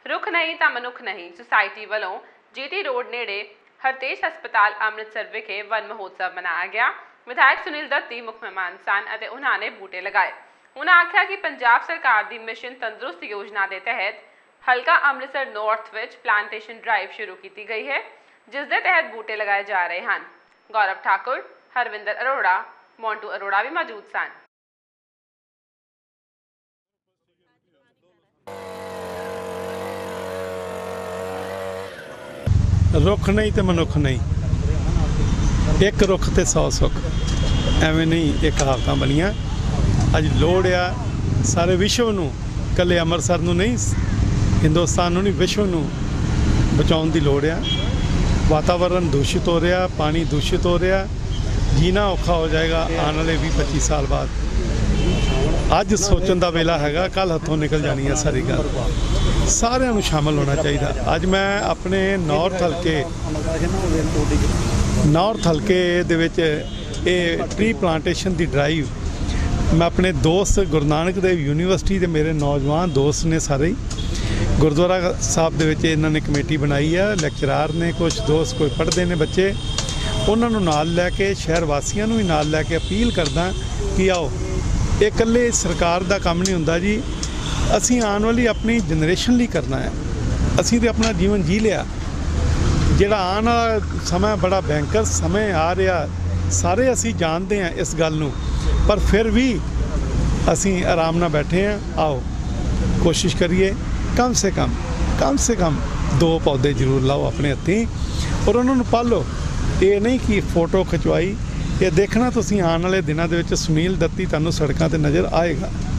रुख नहीं तां मनुख नहीं सोसायटी वालों जीटी रोड नेड़े हरतेज हस्पताल अमृतसर विखे वन महोत्सव मनाया गया। विधायक सुनील दत्ती मुख मेहमान सन और उन्होंने बूटे लगाए। उन्होंने आख्या कि पंजाब सरकार की मिशन तंदुरुस्त योजना के तहत हल्का अमृतसर नॉर्थ विच प्लांटेशन ड्राइव शुरू की गई है, जिसके तहत बूटे लगाए जा रहे हैं। गौरव ठाकुर, हरविंदर अरोड़ा, मोंटू अरोड़ा भी मौजूद सन। रुख नहीं तो मनुख नहीं, एक रुख ते 100 सुख, एवं नहीं ये कहावतां बनिया। अज लोड़ आ सारे विश्व नूं, कल्ले अमृतसर नूं नहीं, हिंदुस्तान नूं नहीं, विश्व नूं बचाउण दी लोड़ आ। वातावरण दूषित हो रहा, पानी दूषित हो रहा, जीना औखा हो जाएगा आने वाले 20-25 साल बाद। अज सोचण दा वेला हैगा, कल हथों निकल जानी है सारी गल। सारिਆਂ ਨੂੰ शामिल होना चाहिए। अज मैं अपने नॉर्थ हल्के दे विच ये ट्री प्लांटेशन की ड्राइव मैं अपने दोस्त गुरु नानक देव यूनीवर्सिटी के मेरे नौजवान दोस्त ने सारे गुरुद्वारा साहब दे विच इन्होंने कमेटी बनाई है, लैक्चरार ने, कुछ दोस्त कोई पढ़ते हैं बच्चे, उन्होंने नाल लैके शहर वासियों भी नाल लैके अपील करदा कि आओ, ये इकल्ले सरकार का काम नहीं हुंदा जी, असी आने वाली अपनी जनरेशन लिए करना है। असी तो अपना जीवन जी लिया, जिहड़ा आने वाला समय बड़ा भयंकर समय आ रहा, सारे असी जानते हैं इस गल नूं, पर फिर भी असी आराम नाल बैठे हैं। आओ कोशिश करिए, कम से कम 2 पौधे जरूर लाओ अपने हत्थीं और उन्होंने पालो। ये नहीं कि फोटो खिचवाई, ये देखना तुसीं आने वाले दिनों दे विच सुनील दत्ती तुहानूं सड़कों ते नज़र आएगा।